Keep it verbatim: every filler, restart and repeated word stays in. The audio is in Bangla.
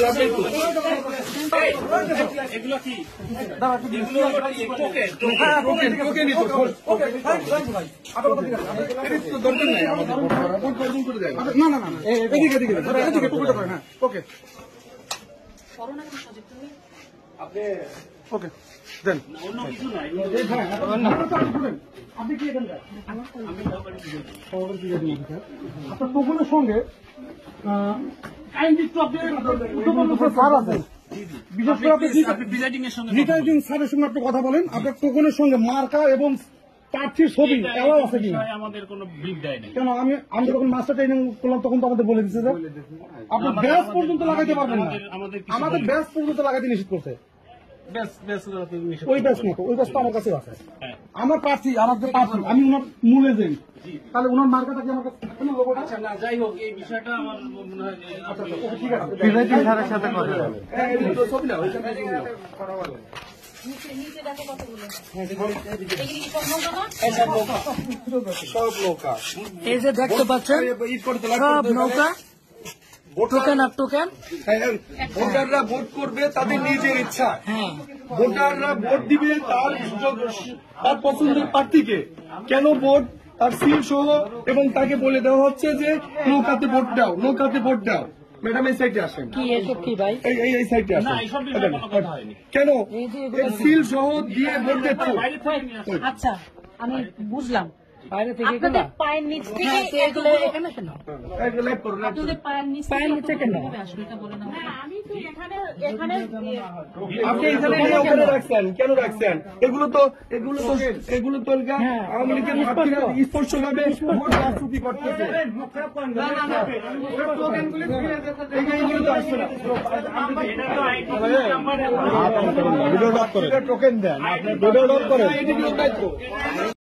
এগুলো কি দরকার নাই আমাদের। না না না এদিকে এদিকে এদিকে টুকুটা করেন। হ্যাঁ ওকে ওকে দেন। অন্য কিছু নাই। আপনি কি এখানকার? আপনার টোকনের সঙ্গে বিশেষ করে আপনি রিটার্নিং স্যারের সঙ্গে আপনি কথা বলেন। আপনার টোকনের সঙ্গে মার্কা এবং প্রার্থীর ছবি এলাও আছে কিনা? আমাদের কোনো ব্রিফ দেয় না। কেন আমি আমি যখন মাস্টার ট্রেনিং করলাম তখন তো আমাদের বলে দিচ্ছে যে আপনি ব্যাস পর্যন্ত লাগাইতে পারবেন না। আমাদের ব্যাস পর্যন্ত লাগাইতে নিষেধ করছে। ওই ব্যাস না তো, ওই ব্যাস তো আমার কাছে আছে। আমার প্রার্থী আমার যে প্রার্থী আমি ওনার মূল এজেন্ট, তাহলে ওনার মার্কাটা কি আমার কাছে? আচ্ছা না যাই হোক এই বিষয়টা আমার মনে হয় ঠিক আছে স্যারের সাথে কথা বলেন। সব নৌকা এই যে দেখতে পাচ্ছেন সব নৌকা টোকেন আর টোকেন। ভোটাররা ভোট করবে তাদের নিজের ইচ্ছা। ভোটাররা ভোট দিবে তার তার পছন্দের প্রার্থীকে। কেন ভোট তার সিল সহ এবং তাকে বলে দেওয়া হচ্ছে যে নৌকাতে ভোট দাও, নৌকাতে ভোট দাও। ম্যাডাম এই সাইডে আসেন। কি এসব কি ভাই? এই এই সাইডে আসেন। কেন সিল সহ দিয়ে ভোট দিচ্ছে? আচ্ছা আমি বুঝলাম, বাইরে থেকে আপনাদের পায়ের নিচ থেকে এগুলো এখানে কেন? আপনাদের পায়ের নিচ পায়ের নিচে কেন? আসলে এটা বলে না। আমি তো এখানে এখানে আপনি এখানে ওখানে রাখছেন কেন রাখছেন? এগুলো তো এগুলো তো এগুলো তো আওয়ামী লীগের প্রার্থীরা স্পষ্টভাবে ভোট রাজনীতি করতেছে। এগুলো তো আসছে না। ভিডিও ডক করেন, টোকেন দেন, ভিডিও ডক করেন।